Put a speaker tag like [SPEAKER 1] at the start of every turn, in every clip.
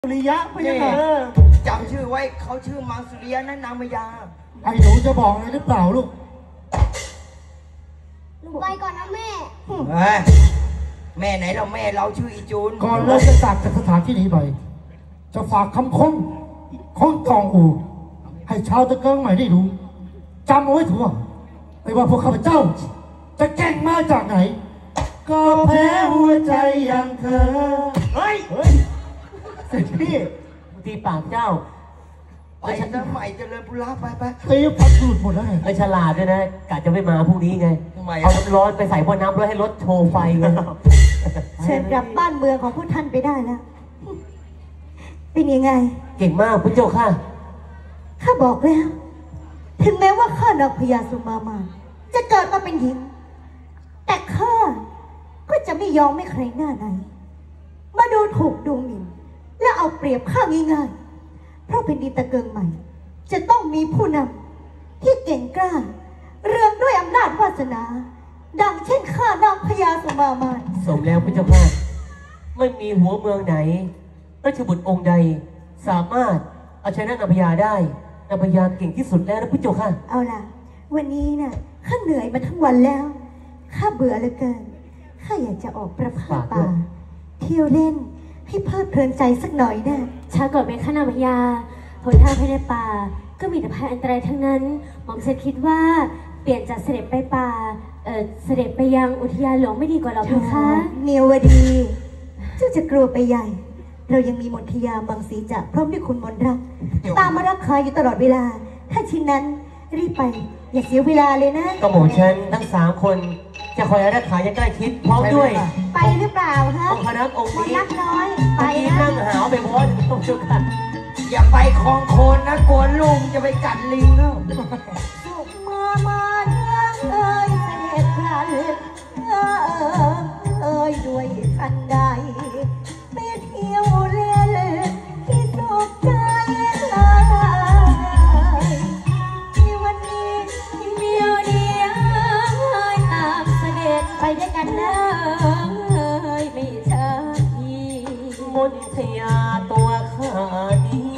[SPEAKER 1] สุริยะพะยะค่ะ
[SPEAKER 2] จำชื่อไว้เขาชื่อมังสุริยะนั่นนางพญา
[SPEAKER 1] ไอ้หนูจะบอกอะไรหรือเปล่าลูก
[SPEAKER 3] หนูไปก่อนนะแม่
[SPEAKER 2] แม่ไหนเราแม่เราชื่ออีจูน
[SPEAKER 1] ก่อนเราจะจากสถานที่นี้ไปจะฝากคำคมของกองอูให้ชาวตะเกิงใหม่ได้รู้จำเอาไว้ทั่วไม่ว่าพวกข้าพเจ้าจะแก่งมาจากไหนก็แพ้หัวใจอย่างเธอเฮ้ยเสร็จพี่
[SPEAKER 4] ตีปากเจ้า
[SPEAKER 2] ไปซะใหม่เจริญปุระไป
[SPEAKER 1] ตีพัดหลุดหมดแล้วไง
[SPEAKER 4] ไอ้ฉลาดด้วยนะกะจะไม่มาพรุ่งนี้ไงเอาน้ำร้อนไปใส่บนน้ำแล้วให้รถโชว์ไฟไง
[SPEAKER 3] เชิญกลับบ้านเมืองของผู้ท่านไปได้แล้วเป็นยังไง
[SPEAKER 4] เก่งมากพระเจ้าค่ะ
[SPEAKER 3] ข้าบอกแล้วถึงแม้ว่าข้านางพญาสุมามาจะเกิดมาเป็นหญิงแต่ข้าก็จะไม่ยอมให้ใครหน้าไหนมาดูถูกดูหมิ่นและเอาเปรียบข้าง่ายๆเพราะเป็นดินตะเกิงใหม่จะต้องมีผู้นำที่เก่งกล้าเรืองด้วยอำนาจวาสนาดังเช่นข้านางพญาสุมามา
[SPEAKER 4] สมแล้วพระเจ้าค่ะไม่มีหัวเมืองไหนราชบุตรองค์ใดสามารถเอาชนะนางพญาได้นางพญาเก่งที่สุดแล้วนะพระเจ้าค่ะ
[SPEAKER 3] เอาล่ะวันนี้น่ะข้าเหนื่อยมาทั้งวันแล้วข้าเบื่อเหลือเกินข้าอยากจะออกประพาสป่าเที่ยวเล่นให้เพลิดเพลินใจสักหน่อยนะ
[SPEAKER 5] ช้าก่อนเป็นข้านางพญาหนทางภายในป่าก็มีแต่ภัยอันตรายทั้งนั้นหม่อมฉันคิดว่าเปลี่ยนจากเสด็จไปป่าเสด็จไปยังอุทยานหลวงไม่ดีกว่าหรอเพคะ
[SPEAKER 3] เนียวดีเจ้าจะกลัวไปใหญ่เรายังมีมนทยาบางสีจะพร้อมด้วยคุณมนรักตามมารักคาอยู่ตลอดเวลาถ้าชิ้นนั้นรีบไปอย่าเสียเวลาเลยนะ
[SPEAKER 4] ก็หม่อมฉันทั้ง3 คนจะคอยรักษาอย่างใกล้ชิดพร้อมด้วย
[SPEAKER 3] ไปหรือเปล่าฮะ
[SPEAKER 4] องค์คณะองค์นี้
[SPEAKER 3] นักน้อยไป
[SPEAKER 4] นั่งหาวไปบอสต้องชุดกัน
[SPEAKER 2] อย่าไปคลองโคนนะกลัวลุงจะไปกัดลิงแล้ว
[SPEAKER 3] สุขมาเรื่องเสด็จพลันด้วยคันใดไปเที่ยวเล่นที่สุขใจที่วันนี้
[SPEAKER 5] เดียวตามเสด็จไปด้วยกันเลยไม่ช้าที
[SPEAKER 4] มนทยาตัวข้านี้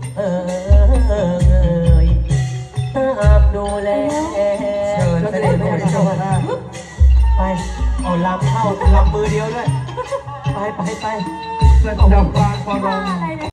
[SPEAKER 4] ตามดูแล
[SPEAKER 2] เชิญเสด็จพระเจ้าค่ะ
[SPEAKER 4] ไปเอาลำเข้าลำมือเดียวด้วยไป
[SPEAKER 1] เสด็จดับการฟอรอง